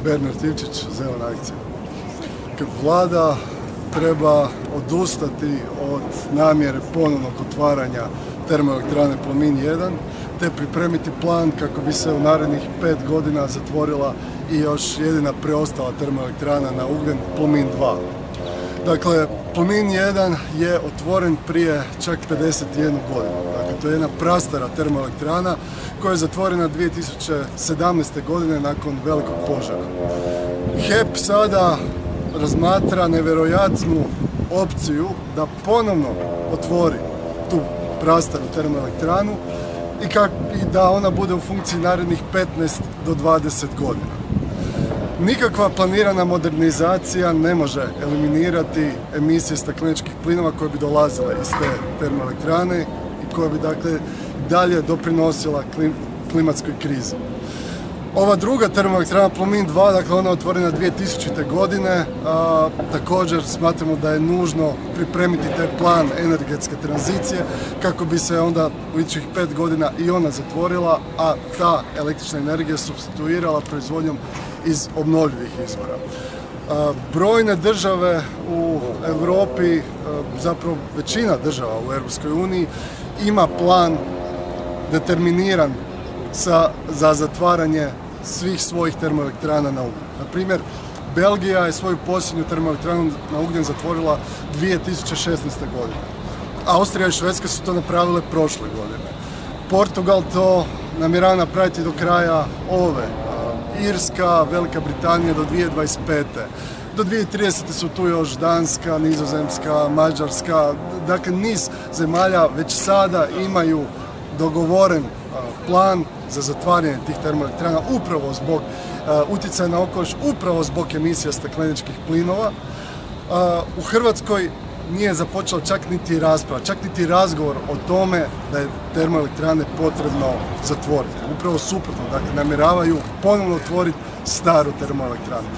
Zelena akcija. Vlada treba odustati od namjere ponovnog otvaranja termoelektrane Plomin 1 te pripremiti plan kako bi se u narednih 5 godina zatvorila i još jedina preostala termoelektrana na ugljen Plomin 2. Dakle, Plomin 1 je otvoren prije čak 51 godinu. Dakle, to je jedna prastara termoelektrana koja je zatvorena 2017. godine nakon velikog požara. HEP sada razmatra nevjerojatnu opciju da ponovno otvori tu prastaru termoelektranu i da ona bude u funkciji narednih 15 do 20 godina. Nikakva planirana modernizacija ne može eliminirati emisije stakleničkih plinova koje bi dolazile iz te termoelektrane i koja bi dakle dalje doprinosila klimatskoj krizi. Ova druga termoelektrana Plomin 2, dakle ona je otvorena 2000. godine, također smatramo da je nužno pripremiti taj plan energetske tranzicije kako bi se onda u idućih 5 godina i ona zatvorila, a ta električna energija supstituirala proizvodnjom iz obnovljivih izvora. Brojne države u Europi, zapravo većina država u Europskoj uniji ima plan determiniran za zatvaranje svih svojih termoelektrana na ugljen. Na primjer, Belgija je svoju posljednju termoelektranu na ugljen zatvorila 2016. godine. Austrija i Švedska su to napravile prošle godine. Portugal to namjerava napraviti do kraja ove. Irska, Velika Britanija do 2025. Do 2030. su tu još Danska, Nizozemska, Mađarska. Dakle, niz zemalja već sada imaju dogovoren plan za zatvaranje tih termoelektrana upravo zbog utjecaja na okoliš, upravo zbog emisija stakleničkih plinova. U Hrvatskoj nije započela čak niti rasprava, čak niti razgovor o tome da je termoelektrane potrebno zatvoriti. Upravo suprotno, dakle namjeravaju ponovno otvoriti staru termoelektranu.